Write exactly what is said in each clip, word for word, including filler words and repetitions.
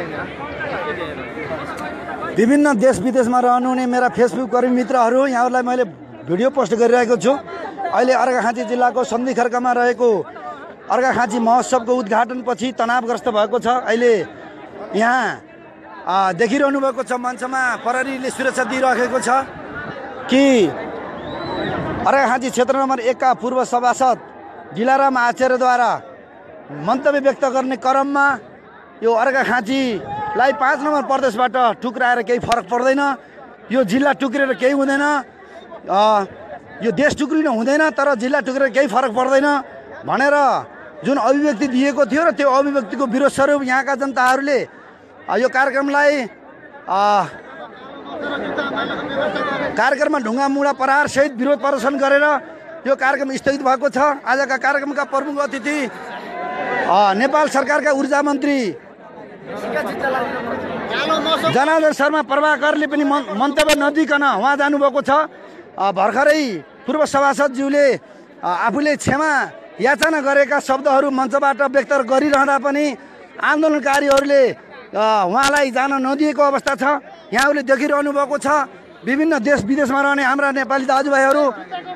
विभिन्न देश विदेशमा रहनुहुने मेरा फेसबुक कर्मी मित्रहरू, यहाँहरूलाई मैले भिडियो पोस्ट गरिरहेको छु। अहिले अर्घाखाँची जिल्लाको सन्धिखर्कमा रहेको अर्घाखाँची महोत्सवको उद्घाटनपछि तनावग्रस्त भएको छ। अहिले यहाँ देखिरहनु भएको छ मञ्चमा प्रहरीले सुरक्षा दिइराखेको छ कि अर्घाखाँची क्षेत्र नम्बर एक का पूर्व सभासद दिलाराम आचार्यद्वारा मन्तव्य व्यक्त गर्ने क्रममा यो अर्घाखाँचीलाई पाँच नम्बर प्रदेशबाट टुक्राएर केही फरक पर्दैन, यो जिल्ला टुक्रेर केही हुँदैन, यो देश टुक्रिनु हुँदैन, तर जिल्ला टुक्रेर केही फरक पर्दैन भनेर जुन अभिव्यक्ति दिएको थियो र त्यो अभिव्यक्तिको विरोध स्वरूप यहाँका जनताहरूले यो कार्यक्रमलाई कार्यक्रममा ढुङ्गा मुढा प्रहार सहित विरोध प्रदर्शन गरेर यो कार्यक्रम स्थगित भएको छ। आजका कार्यक्रमका प्रमुख अतिथि नेपाल सरकारका ऊर्जा मन्त्री जनार्दन शर्मा प्रभाकरले पनि मन्तव्य नदिकन उहाँ जानुभएको छ। भर्खरै पूर्व सभासदज्यूले आफूले क्षमा याचना गरेका शब्दहरू मञ्चबाट व्यक्त गरिरहँदा पनि आन्दोलनकारीहरूले उहाँलाई जान नदिएको अवस्था छ। यहाँहरूले देखिरहनु भएको छ विभिन्न देश विदेशमा रहने हाम्रा नेपाली दाजुभाइहरू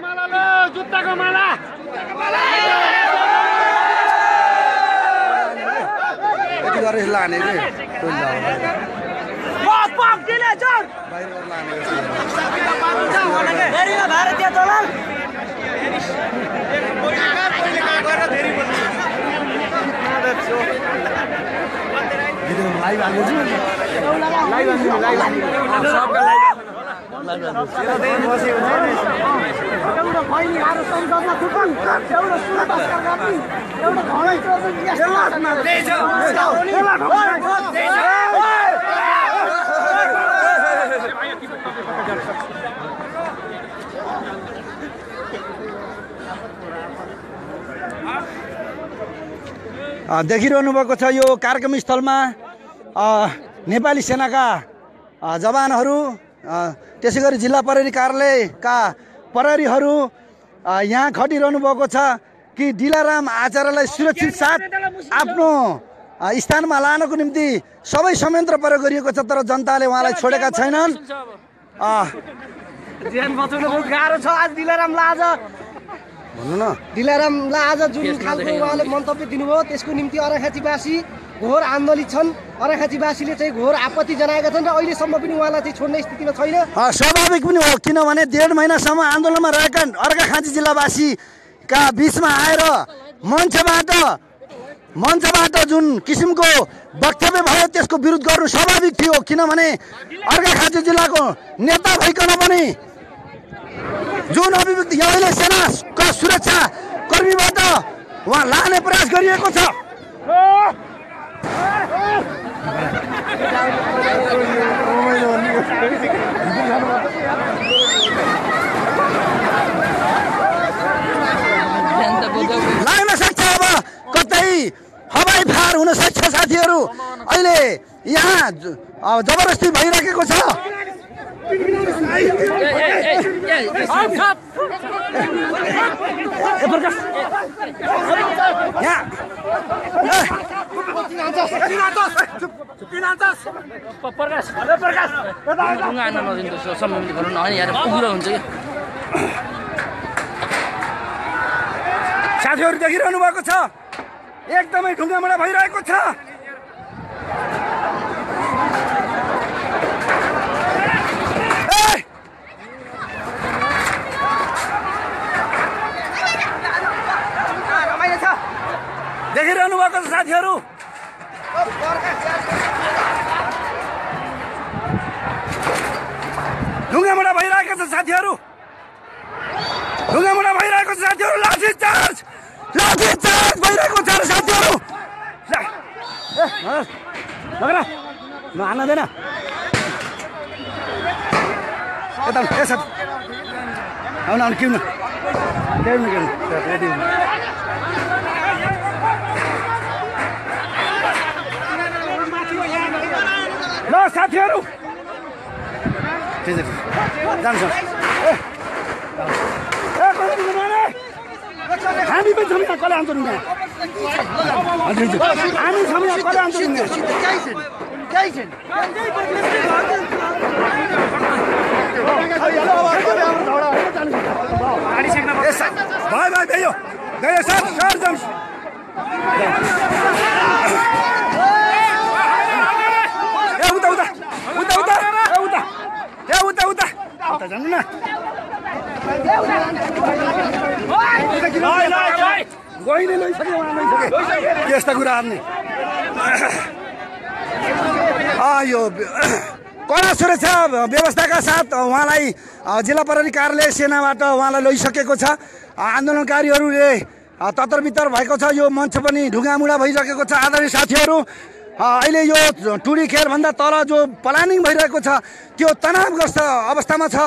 लाइभ आएको छु लाइभ आएको लाइभ सबका लाइभ एउटा खैनी आरो संसदमा थुकन एउटा सुन बस्कर गर्ने एउटा घरै यसमा देश देखिरहनु भएको छ। यो कार्यक्रम स्थलमा नेपाली सेनाका जवानहरू त्यसै गरी जिल्ला प्रहरी कार्यालयका प्रहरीहरू यहाँ खटिरहनु भएको छ कि दिलाराम आचार्यलाई सुरक्षित साथ आफ्नो स्थानमा लानको निम्ति सबै संयन्त्र प्रयोग गरिएको छ, तर जनताले उहाँलाई छोडेका छैनन्। ज्यान बचाउन बहुत गाह्रो छ। आज दिलारामलाई आज भन्नु न दिलारामलाई आज जुन खालको उहाँले मन्तव्य दिनुभयो त्यसको निम्ति अर्घाखाँचीवासी घोर आन्दोलित छन्। अर्घाखाँचीवासीले चाहिँ घोर आपत्ति जनाएका छन् र अहिलेसम्म पनि उहाँलाई चाहिँ छोड्ने स्थितिमा छैन। स्वाभाविक पनि हो, किनभने डेढ महिनासम्म आन्दोलनमा रहेका अर्घाखाँची जिल्लावासीका बिचमा आएर मञ्चबाट मञ्चबाट जुन किसिमको वक्तव्य भयो त्यसको विरोध गर्नु स्वाभाविक थियो, किनभने अर्घाखाँची जिल्लाको नेता भइकन पनि जुन अभिव्यक्ति अहिले सेनाका सुरक्षा कर्मीबाट उहाँ लाने प्रयास गरिएको छ। लाग्न सक्छ, अब कतै हवाई फायर हुन सक्छ। साथीहरू अहिले यहाँ जबरजस्ती भइरहेको छ। साथीहरू देखिरहनु भएको छ एकदमै ढुङ्गामुढा भइरहेको छ। देखिरहनु भएको छ साथीहरू ढुङ्गामुढा भइरहेको छ। साथीहरू ढुङ्गामुढा भइरहेको छ। साथीहरू लाठी चार्ज लाठी चार्ज भइरहेको छ। साथीहरू हाल्न दिएन यता ए साथी आउन आउनु किउन किउन किउन ल साथीहरू जान्छ हामी पनि छौँ यहाँ कसले आउँछ हामी छौँ यहाँ कसले आउँछ केही छैन भाइ भाइ भयो गयो सर सर जाउँ ए उता उता उता उता ए उता ए उता उता उता जानु न गइले लैसके उहाँ लैसके यस्ता कुराहरू नि यो कडा सुरक्षा व्यवस्थाका साथ उहाँलाई जिल्ला प्रहरी कार्यालय सेनाबाट उहाँलाई लैसकेको छ आन्दोलनकारीहरूले तत्तर बित्तर भएको छ यो मञ्च पनि ढुङ्गामुढा भइसकेको छ आदरणीय साथीहरू अहिले यो टुडी खेलभन्दा तल जो प्लानिङ भइरहेको छ त्यो तनावग्रस्त अवस्थामा छ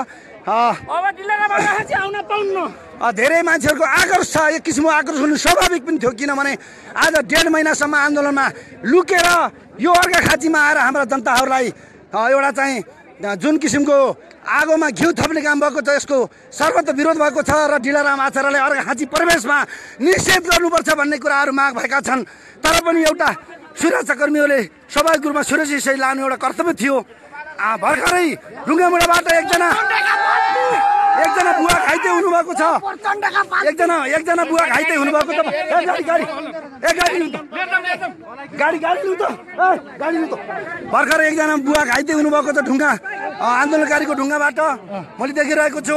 धेरै मान्छेहरूको आक्रोश छ एक किसिमको आक्रोश हुनु स्वाभाविक पनि थियो किनभने आज डेढ महिनासम्म आन्दोलनमा लुकेर यो अर्घाखाँचीमा आएर हाम्रा जनताहरूलाई एउटा चाहिँ जुन किसिमको आगोमा घिउ थप्ने काम भएको छ यसको सर्वत्र विरोध भएको छ र डिलाराम आचार्यलाई अर्घाखाँची प्रवेशमा निषेध गर्नुपर्छ भन्ने कुराहरू माग भएका छन् तर पनि एउटा सुरक्षाकर्मीहरूले स्वाभाविक रूपमा सुरक्षित लानु एउटा कर्तव्य थियो भर्खरै ढुङ्गामुढाबाट एकजना एकजना बुवा घाइते हुनुभएको छ एकजना एकजना बुवा घाइते हुनुभएको छ ए गाडी गाडी ए गाडी लिनु त गाडी गाडी लिनु त ए गाडी लिनु त भर्खर एकजना बुवा घाइते हुनुभएको छ ढुङ्गा आन्दोलनकारीको ढुङ्गाबाट मैले देखिरहेको छु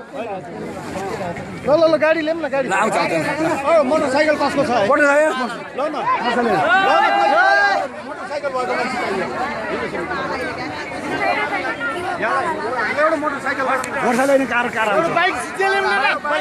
ल ल ल गाडी ल्याउँ न गाडी आउँछ मोटरसाइकल कसको छ मोटरसाइकल ल न मोटरसाइकल एउटा मोटरसाइकल मोटरसाइकल कार कार आउँछ बाइक ल्याउँ न बाइक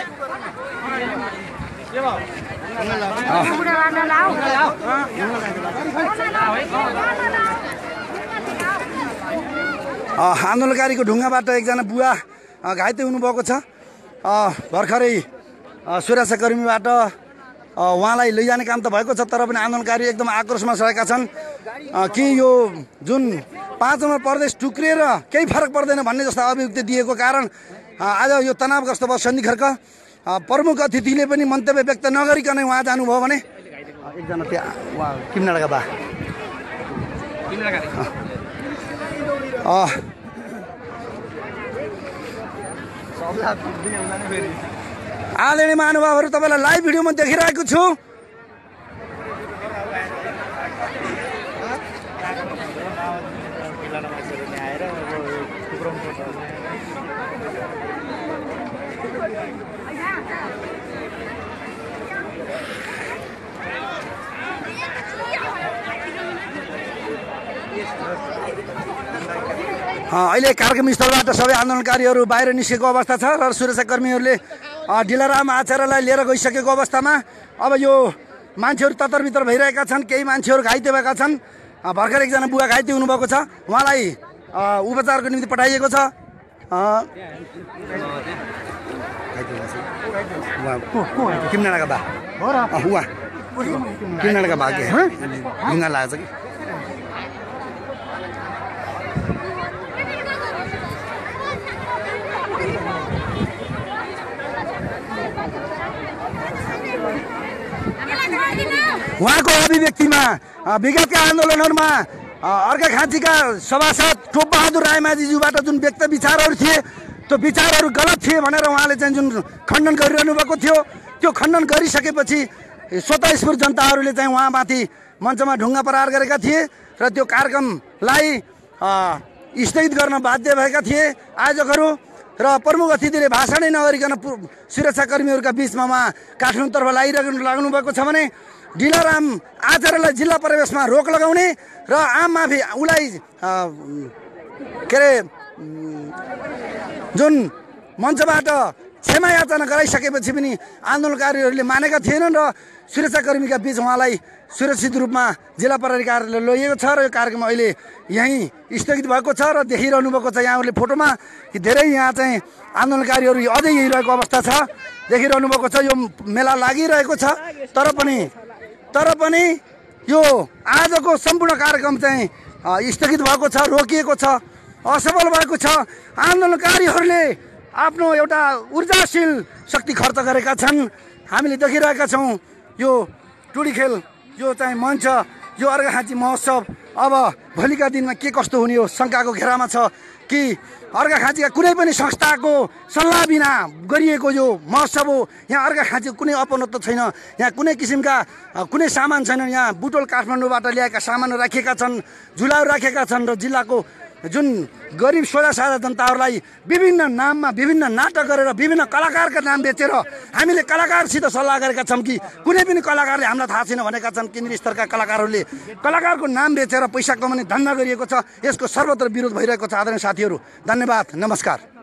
आन्दोलनकारीको ढुङ्गाबाट एकजना बुवा घाइते हुनुभएको छ भर्खरै सुरक्षाकर्मीबाट उहाँलाई लैजाने काम त भएको छ तर पनि आन्दोलनकारी एकदम आक्रोशमा सरेका छन् कि यो जुन पाँच नम्बर प्रदेश टुक्रिएर केही फरक पर्दैन भन्ने जस्तो अभिव्यक्ति दिएको कारण आज यो तनावग्रस्त भयो सन्धि खर्क प्रमुख अतिथिले पनि मन्तव्य व्यक्त नगरिकन उहाँ जानुभयो भने एकजना त्यहाँ उहाँ किमनाडका बा आदरणीय महानुभावहरू तपाईँलाई लाइभ भिडियोमा देखिरहेको छु अहिले कार्यक्रम स्थलबाट सबै आन्दोलनकारीहरू बाहिर निस्केको अवस्था छ र सुरक्षाकर्मीहरूले डिलाराम आचार्यलाई लिएर गइसकेको अवस्थामा अब यो मान्छेहरू तत्तरबित्तर भइरहेका छन् केही मान्छेहरू घाइते भएका छन् भर्खर एकजना बुवा घाइते हुनुभएको छ उहाँलाई उपचारको निम्ति पठाइएको छ किमनाडका बा उहाँ किमनाडका बा के ढुङ्गा लागेको छ कि उहाँको अभिव्यक्तिमा विगतका आन्दोलनहरूमा अर्घाखाँचीका सभासद टोपबहादुर रायमाझीज्यूबाट जुन व्यक्त विचारहरू थिए त्यो विचारहरू गलत थिए भनेर उहाँले चाहिँ जुन खण्डन गरिरहनु भएको थियो त्यो खण्डन गरिसकेपछि स्वतःस्फूर्त जनताहरूले चाहिँ उहाँमाथि मञ्चमा ढुङ्गा प्रहार गरेका थिए र त्यो कार्यक्रमलाई स्थगित गर्न बाध्य भएका थिए आयोजकहरू र प्रमुख अतिथिले भाषणै नगरिकन सुरक्षाकर्मीहरूका बिचमा उहाँ काठमाडौँतर्फ लागिरहनु लाग्नु भएको छ भने डिलाराम आचार्यलाई जिल्ला प्रवेशमा रोक लगाउने र आम माफी उसलाई के अरे जुन मञ्चबाट क्षमा याचना गराइसकेपछि पनि आन्दोलनकारीहरूले मानेका थिएनन् र सुरक्षाकर्मीका बीच उहाँलाई सुरक्षित रूपमा जिल्ला प्रहरी कार्यालय लगिएको छ र यो कार्यक्रम अहिले यहीँ स्थगित भएको छ र देखिरहनु भएको छ यहाँहरूले फोटोमा कि धेरै यहाँ चाहिँ आन्दोलनकारीहरू अझै हिँडिरहेको अवस्था छ देखिरहनु भएको छ यो मेला लागिरहेको छ तर पनि तर पनि यो आजको सम्पूर्ण कार्यक्रम चाहिँ स्थगित भएको छ रोकिएको छ असफल भएको छ आन्दोलनकारीहरूले आफ्नो एउटा ऊर्जाशील शक्ति खर्च गरेका छन् हामीले देखिरहेका छौँ यो टुडी खेल यो चाहिँ मञ्च यो अर्घाखाँची महोत्सव अब भोलिका दिनमा के कस्तो हुने हो शङ्काको घेरामा छ कि अर्घाखाँचीका कुनै पनि संस्थाको सल्लाह बिना गरिएको यो महोत्सव हो। यहाँ अर्घाखाँचीको कुनै अपनत्व छैन, यहाँ कुनै किसिमका कुनै सामान छैन। यहाँ बुटोल काठमाडौँबाट ल्याएका सामान राखेका छन्, झुलाहरू राखेका छन् र जिल्लाको जुन गरिब सोझा साधा जनताहरूलाई विभिन्न नाममा विभिन्न नाटक गरेर विभिन्न कलाकारका नाम बेचेर हामीले कलाकारसित सल्लाह गरेका छौँ कि कुनै पनि कलाकारले हामीलाई थाहा छैन भनेका छन्। केन्द्रीय स्तरका कलाकारहरूले कलाकारको नाम बेचेर पैसा कमाउने धन्दा गरिएको छ। यसको सर्वत्र विरोध भइरहेको छ। आदरणीय साथीहरू, धन्यवाद, नमस्कार।